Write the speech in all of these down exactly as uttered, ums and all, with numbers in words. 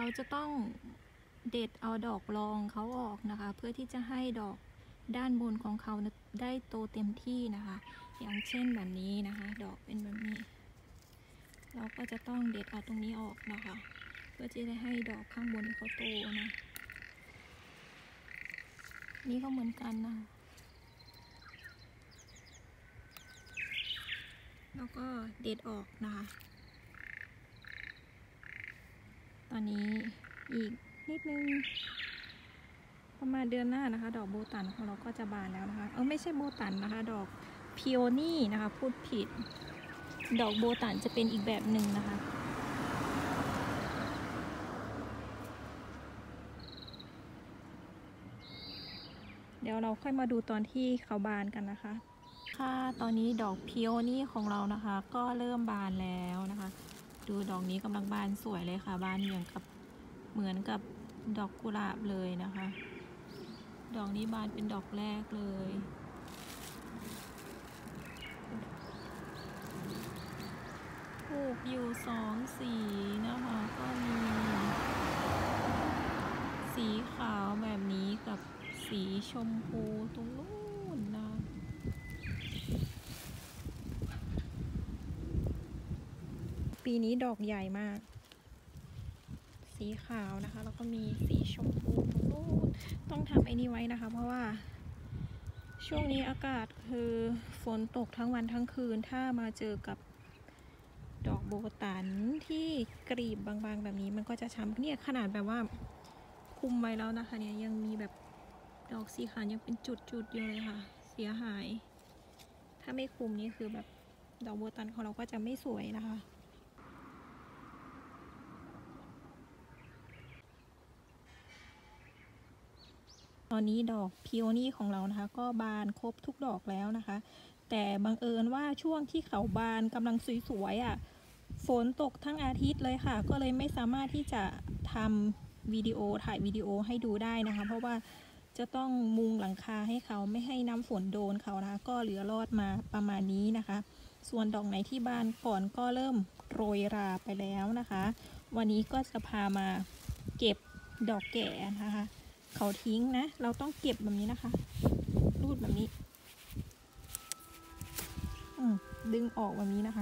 จะต้องเด็ดเอาดอกรองเขาออกนะคะเพื่อที่จะให้ดอกด้านบนของเขาได้โตเต็มที่นะคะอย่างเช่นแบบนี้นะคะดอกเป็นแบบนี้เราก็จะต้องเด็ดเอาตรงนี้ออกนะคะเพื่อที่จะให้ดอกข้างบนเขาโตนะนี่ก็เหมือนกันนะแล้วก็เด็ดออกนะคะตอนนี้อีกนิดนึงประมาณเดือนหน้านะคะดอกโบตันของเราก็จะบานแล้วนะคะเออไม่ใช่โบตันนะคะดอกพิโอนี่นะคะพูดผิดดอกโบตันจะเป็นอีกแบบหนึ่งนะคะเดี๋ยวเราค่อยมาดูตอนที่เขาบานกันนะคะค่ะตอนนี้ดอกพิโอนี่ของเรานะคะก็เริ่มบานแล้วนะคะดูดอกนี้กำลังบานสวยเลยค่ะบานเหมือนกับเหมือนกับดอกกุหลาบเลยนะคะดอกนี้บานเป็นดอกแรกเลยปลูกอยู่สองสีนะคะก็มีสีขาวแบบนี้กับสีชมพูตรงนู้นนะปีนี้ดอกใหญ่มากสีขาวนะคะแล้วก็มีสีชมพูตรงนู้นต้องทำไอ้นี่ไว้นะคะเพราะว่าช่วงนี้อากาศคือฝนตกทั้งวันทั้งคืนถ้ามาเจอกับดอกโบตันที่กลีบบางๆแบบนี้มันก็จะช้ำเนี่ยขนาดแบบว่าคุมไว้แล้วนะคะเนี่ยยังมีแบบดอกสีขาวยังเป็นจุดๆอยู่เลยค่ะเสียหายถ้าไม่คุมนี่คือแบบดอกโบตันของเราก็จะไม่สวยนะคะตอนนี้ดอกพิโอนี่ของเรานะคะก็บานครบทุกดอกแล้วนะคะแต่บังเอิญว่าช่วงที่เขาบานกำลังสวยๆอ่ะฝนตกทั้งอาทิตย์เลยค่ะก็เลยไม่สามารถที่จะทำวิดีโอถ่ายวิดีโอให้ดูได้นะคะเพราะว่าจะต้องมุงหลังคาให้เขาไม่ให้น้ำฝนโดนเขานะคะก็เหลือรอดมาประมาณนี้นะคะส่วนดอกไหนที่บานก่อนก็เริ่มโรยราไปแล้วนะคะวันนี้ก็จะพามาเก็บดอกแก่นะคะเขาทิ้งนะเราต้องเก็บแบบนี้นะคะรูดแบบนี้ดึงออกแบบนี้นะคะ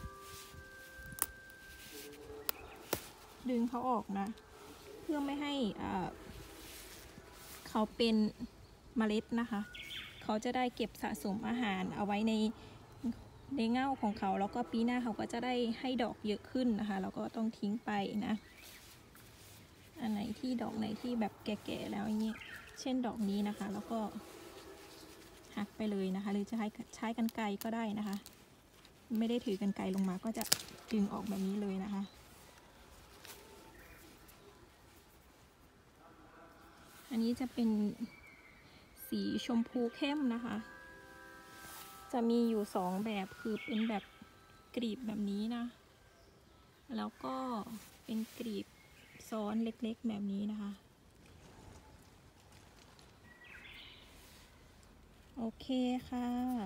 ดึงเขาออกนะเพื่อไม่ให้เขาเป็นเมล็ดนะคะเขาจะได้เก็บสะสมอาหารเอาไว้ในในเง่าของเขาแล้วก็ปีหน้าเขาก็จะได้ให้ดอกเยอะขึ้นนะคะเราก็ต้องทิ้งไปนะอันไหนที่ดอกไหนที่แบบแก่ๆแล้วอย่างนี้เช่นดอกนี้นะคะแล้วก็หักไปเลยนะคะหรือจะใช้ใช้กรรไกรก็ได้นะคะไม่ได้ถือกรรไกรลงมาก็จะดึงออกแบบนี้เลยนะคะอันนี้จะเป็นสีชมพูเข้มนะคะจะมีอยู่สองแบบคือเป็นแบบกลีบแบบนี้นะแล้วก็เป็นกลีบซ้อนเล็กๆแบบนี้นะคะโอเคค่ะ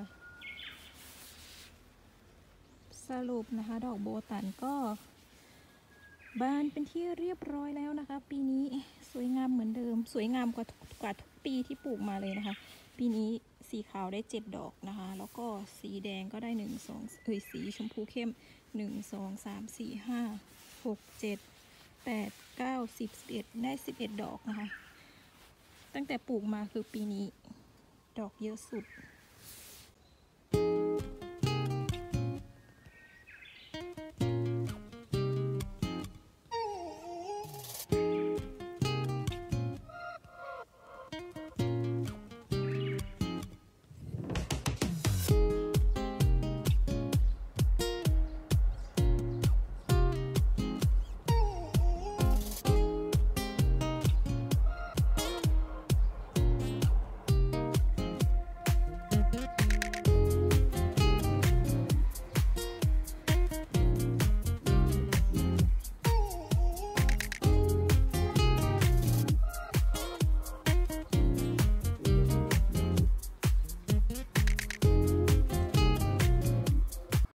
สรุปนะคะดอกโบตันก็บานเป็นที่เรียบร้อยแล้วนะคะปีนี้สวยงามเหมือนเดิมสวยงามกว่ากว่าทุกปีที่ปลูกมาเลยนะคะปีนี้สีขาวได้เจ็ดดอกนะคะแล้วก็สีแดงก็ได้หนึ่งสองเอ้ยสีชมพูเข้มหนึ่งสองสามสี่ห้าหกเจ็ดแปดเก้าสิบสิบเอ็ดได้สิบเอ็ดดอกนะคะตั้งแต่ปลูกมาคือปีนี้ดอกเยอะสุด